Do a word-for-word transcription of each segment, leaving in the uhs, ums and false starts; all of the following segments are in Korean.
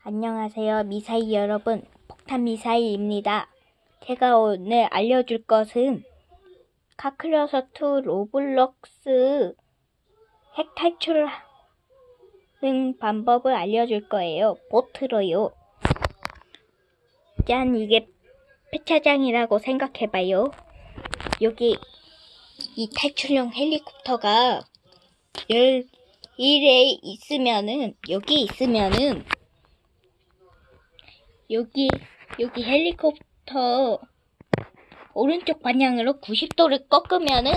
안녕하세요, 미사일 여러분. 폭탄 미사일입니다. 제가 오늘 알려줄 것은 카클러서투 로블록스 핵 탈출하는 방법을 알려줄 거예요. 보트로요. 짠, 이게 폐차장이라고 생각해봐요. 여기 이 탈출용 헬리콥터가 열일에 있으면은, 여기 있으면은 여기, 여기 헬리콥터 오른쪽 방향으로 구십 도를 꺾으면은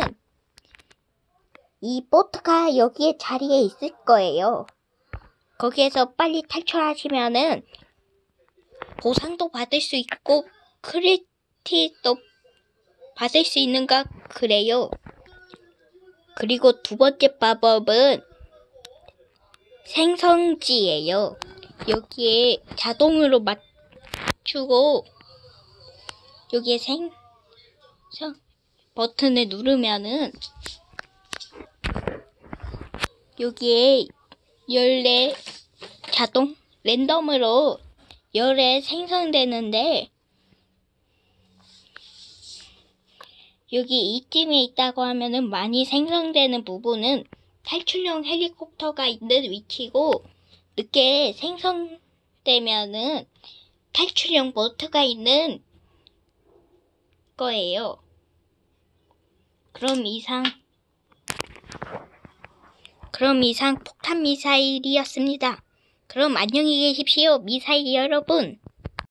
이 보트가 여기에 자리에 있을 거예요. 거기에서 빨리 탈출하시면은 보상도 받을 수 있고 크레딧도 받을 수 있는가 그래요. 그리고 두 번째 방법은 생성지예요. 여기에 자동으로 맞 주고 여기에 생, 성, 버튼을 누르면은 여기에 열에 자동 랜덤으로 열에 생성되는데 여기 이쯤에 있다고 하면은 많이 생성되는 부분은 탈출용 헬리콥터가 있는 위치고 늦게 생성되면은 탈출용 보트가 있는 거예요. 그럼 이상 그럼 이상 폭탄 미사일이었습니다. 그럼 안녕히 계십시오, 미사일 여러분.